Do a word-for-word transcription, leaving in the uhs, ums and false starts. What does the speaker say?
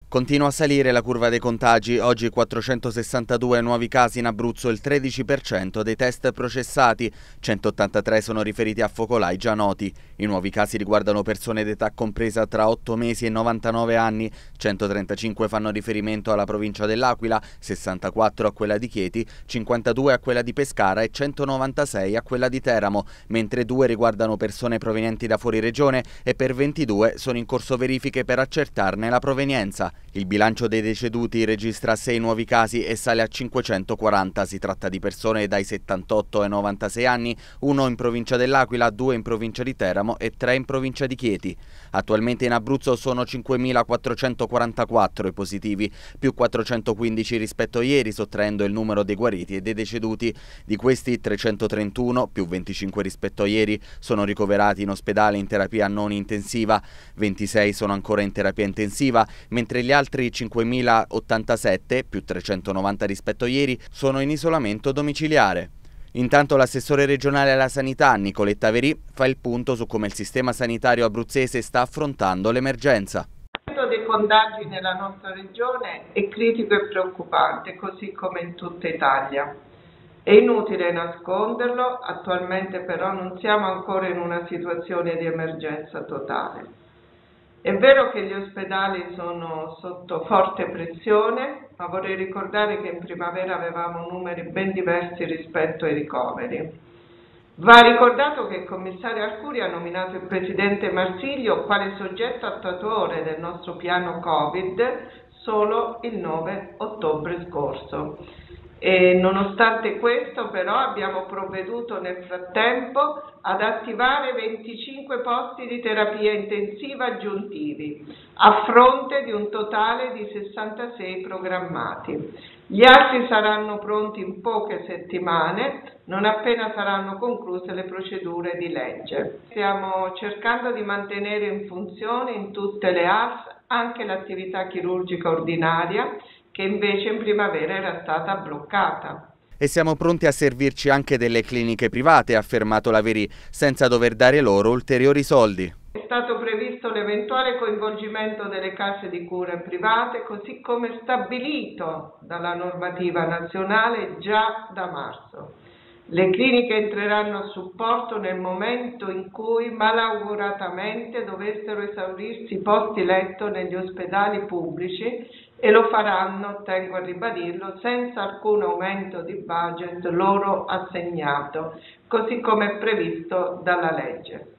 Continua a salire la curva dei contagi, oggi quattrocentosessantadue nuovi casi in Abruzzo, il tredici per cento dei test processati, centottantatré sono riferiti a focolai già noti. I nuovi casi riguardano persone d'età compresa tra otto mesi e novantanove anni, centotrentacinque fanno riferimento alla provincia dell'Aquila, sessantaquattro a quella di Chieti, cinquantadue a quella di Pescara e centonovantasei a quella di Teramo, mentre due riguardano persone provenienti da fuori regione e per ventidue sono in corso verifiche per accertarne la provenienza. Il bilancio dei deceduti registra sei nuovi casi e sale a cinquecentoquaranta. Si tratta di persone dai settantotto ai novantasei anni, uno in provincia dell'Aquila, due in provincia di Teramo e tre in provincia di Chieti. Attualmente in Abruzzo sono cinquemilaquattrocentoquarantaquattro i positivi, più quattrocentoquindici rispetto a ieri, sottraendo il numero dei guariti e dei deceduti. Di questi trecentotrentuno, più venticinque rispetto a ieri, sono ricoverati in ospedale in terapia non intensiva, ventisei sono ancora in terapia intensiva, mentre gli altri cinquemilaottantasette, più trecentonovanta rispetto a ieri, sono in isolamento domiciliare. Intanto l'assessore regionale alla sanità, Nicoletta Verì, fa il punto su come il sistema sanitario abruzzese sta affrontando l'emergenza. Il numero dei contagi nella nostra regione è critico e preoccupante, così come in tutta Italia. È inutile nasconderlo, attualmente però non siamo ancora in una situazione di emergenza totale. È vero che gli ospedali sono sotto forte pressione, ma vorrei ricordare che in primavera avevamo numeri ben diversi rispetto ai ricoveri. Va ricordato che il commissario Arcuri ha nominato il presidente Marsiglio quale soggetto attuatore del nostro piano Covid solo il nove ottobre scorso. E nonostante questo però abbiamo provveduto nel frattempo ad attivare venticinque posti di terapia intensiva aggiuntivi a fronte di un totale di sessantasei programmati. Gli altri saranno pronti in poche settimane, non appena saranno concluse le procedure di legge. Stiamo cercando di mantenere in funzione in tutte le A S anche l'attività chirurgica ordinaria, che invece in primavera era stata bloccata. E siamo pronti a servirci anche delle cliniche private, ha affermato la Verì, senza dover dare loro ulteriori soldi. È stato previsto l'eventuale coinvolgimento delle case di cura private, così come stabilito dalla normativa nazionale già da marzo. Le cliniche entreranno a supporto nel momento in cui malauguratamente dovessero esaurirsi i posti letto negli ospedali pubblici e lo faranno, tengo a ribadirlo, senza alcun aumento di budget loro assegnato, così come previsto dalla legge.